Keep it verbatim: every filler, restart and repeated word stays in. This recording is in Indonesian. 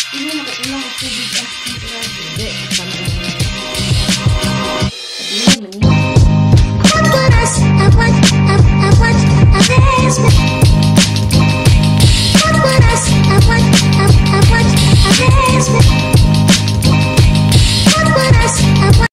Ini nakatulang ako bigas ng lagi. Hindi, sama lang. Hindi,